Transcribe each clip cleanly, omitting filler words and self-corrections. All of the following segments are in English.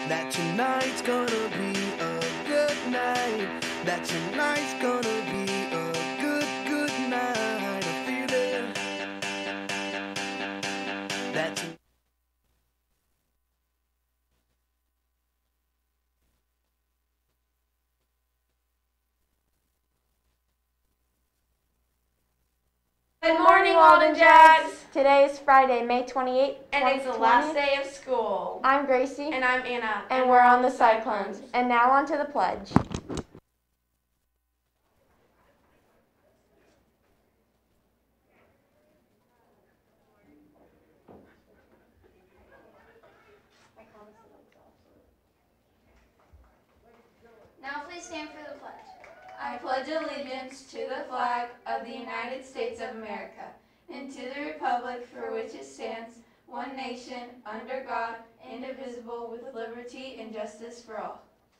That tonight's gonna be a good night. That tonight's gonna be a good night. I feel it. That Good morning, Walden Jags! Today is Friday, May 28th, And it's the last day of school. I'm Gracie. And I'm Anna. And we're on the Cyclones. And now on to the pledge. Now please stand for the pledge. I pledge allegiance to the flag of the United States of America and to the republic for which it stands, one nation, under God, indivisible, with liberty and justice for all.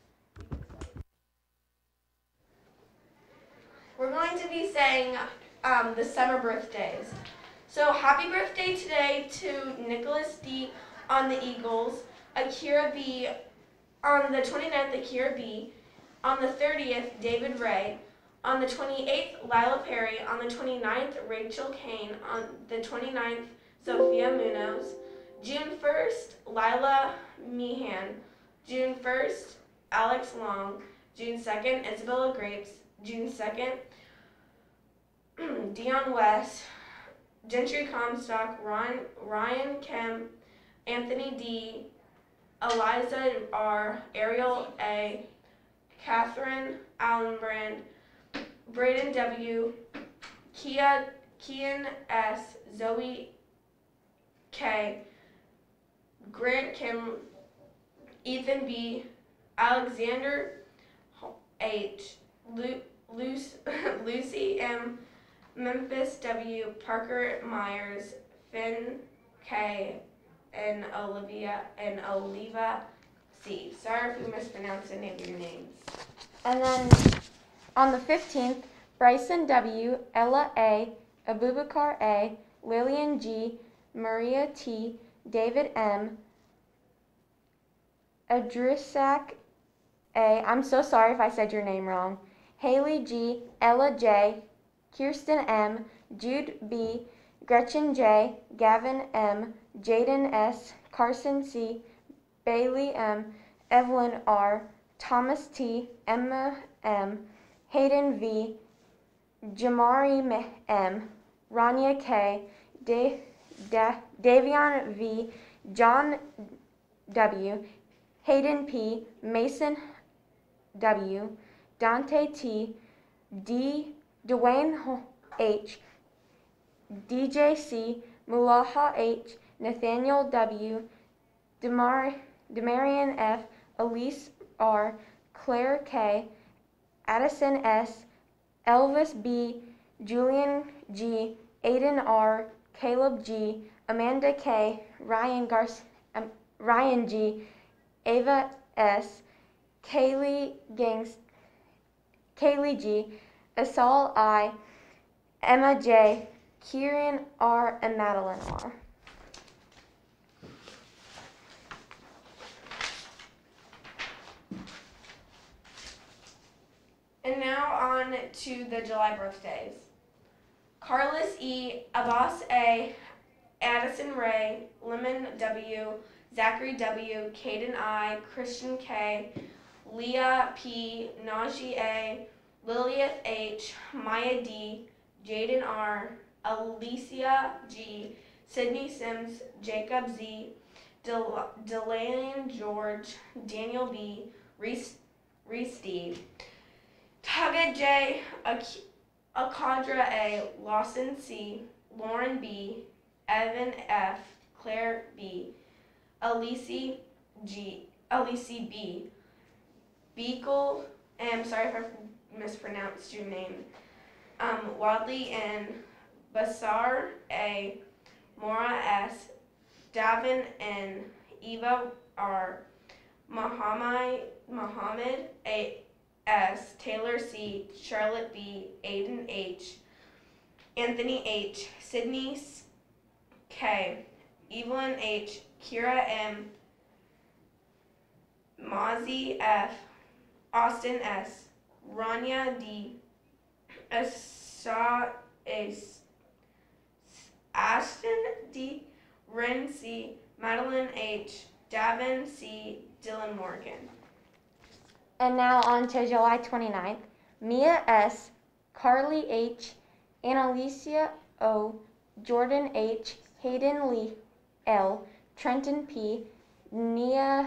We're going to be saying the summer birthdays. So happy birthday today to Nicholas D. on the Eagles, Akira B. on the 29th, Akira B. On the 30th, David Ray. On the 28th, Lila Perry. On the 29th, Rachel Kane. On the 29th, Sophia Munoz. June 1st, Lila Meehan. June 1st, Alex Long. June 2nd, Isabella Grapes. June 2nd, Dion West. Gentry Comstock. Ryan Kemp. Anthony D. Eliza R. Ariel A. Catherine Allenbrand, Braden W., Kian S., Zoe K., Grant Kim, Ethan B., Alexander H., Lucy M., Memphis W., Parker Myers, Finn K., and Oliva C. Sorry if we mispronounced any of your names. And then on the 15th, Bryson W., Ella A., Abubakar A., Lillian G., Maria T., David M., Adrisak A., I'm so sorry if I said your name wrong, Haley G., Ella J., Kirsten M., Jude B., Gretchen J., Gavin M., Jaden S., Carson C., Bailey M., Evelyn R., Thomas T., Emma M., Hayden V., Jamari M., Rania K., Davion V., John W., Hayden P., Mason W., Dante T., Dwayne H., DJ C., Mulaha H., Nathaniel W., Demarian F., Elise R., Claire K., Addison S., Elvis B., Julian G., Aiden R., Caleb G., Amanda K., Ryan G., Ava S., Kaylee G., Asal I., Emma J., Kieran R., and Madeline R. And now on to the July birthdays. Carlos E., Abbas A., Addison Ray, Lemon W., Zachary W., Caden I., Christian K., Leah P., Najee A., Lilith H., Maya D., Jaden R., Alicia G., Sydney Sims, Jacob Z., Delaney George, Daniel B., Reese D., Tugga J., Akadra A., Lawson C., Lauren B., Evan F., Claire B., Alice B., Beagle, I'm sorry if I mispronounced your name, Wadley N., Basar A., Mora S., Davin N., Eva R., Muhammad A. S., Taylor C., Charlotte B., Aiden H., Anthony H., Sydney K., Evelyn H., Kira M., Mozzie F, Austin S, Rania D, Ashton D, Ren C, Madeline H, Davin C, Dylan Morgan. And now on to July 29th. Mia S, Carly H, Annalicia O, Jordan H, Hayden Lee L, Trenton P, Naya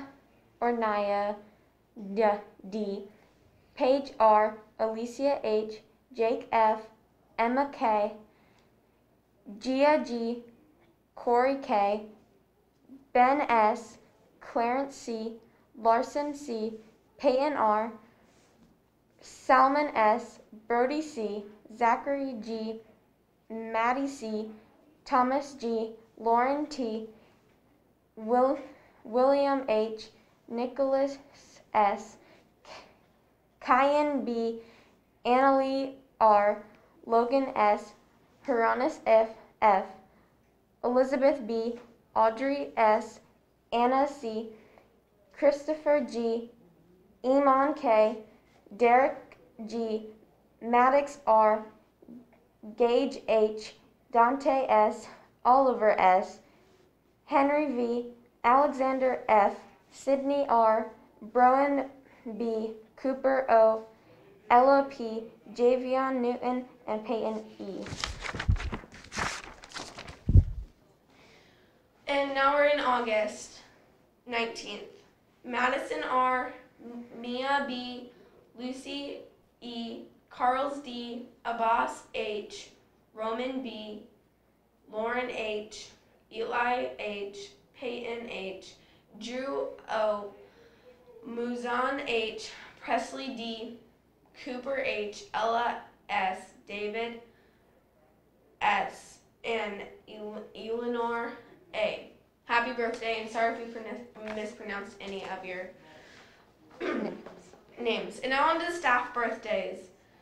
D, Paige R, Alicia H, Jake F, Emma K, Gia G, Corey K, Ben S, Clarence C, Larson C, Peyton R, Salmon S, Brody C, Zachary G, Maddie C, Thomas G, Lauren T, William H, Nicholas S, Kyan B, Annalie R, Logan S, Hieronymus F, Elizabeth B, Audrey S, Anna C, Christopher G, Iman K, Derek G, Maddox R, Gage H, Dante S, Oliver S, Henry V, Alexander F, Sydney R, Browan B, Cooper O, Ella P, Javion Newton, and Peyton E. And now we're in August 19th. Madison R, Mia B, Lucy E, Carls D, Abbas H, Roman B, Lauren H, Eli H, Peyton H, Drew O, Muzan H, Presley D, Cooper H, Ella S, David S, and Eleanor A. Happy birthday, and sorry if we mispronounced any of your names. And now on to the staff birthdays.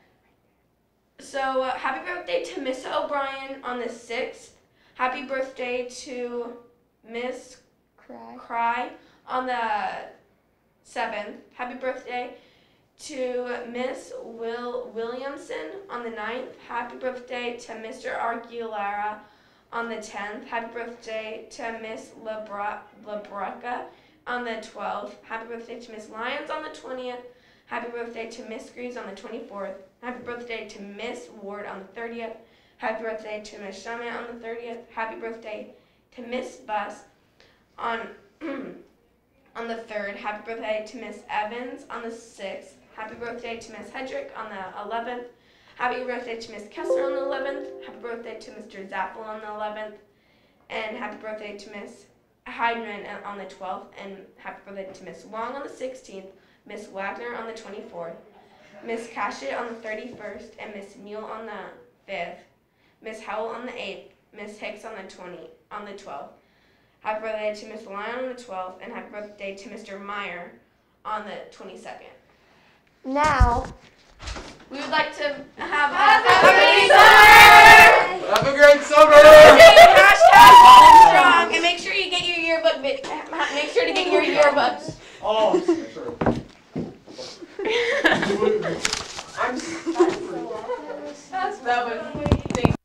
So happy birthday to Miss O'Brien on the 6th. Happy birthday to Miss Cry on the 7th. Happy birthday to Miss Williamson on the 9th. Happy birthday to Mr. Aguilera on the 10th. Happy birthday to Miss Labreca on the 12th. Happy birthday to Miss Lyons on the 20th. Happy birthday to Miss Greaves on the 24th. Happy birthday to Miss Ward on the 30th. Happy birthday to Miss Shamit on the 30th. Happy birthday to Miss Buss on on the 3rd. Happy birthday to Miss Evans on the 6th. Happy birthday to Miss Hedrick on the 11th. Happy birthday to Miss Kessler on the 11th. Happy birthday to Mr. Zappel on the 11th. And happy birthday to Miss Heidman on the 12th. And happy birthday to Miss Wong on the 16th. Miss Wagner on the 24th. Miss Cashett on the 31st. And Miss Mule on the 5th. Miss Howell on the 8th. Miss Hicks on the 12th. Happy birthday to Miss Lyon on the 12th. And happy birthday to Mr. Meyer on the 22nd. Now, we would like to have a Happy summer! Have a great summer! Hashtag Golden Strong, and make sure you get your yearbook. Make sure to get your yearbooks. Oh, sure. I'm That was.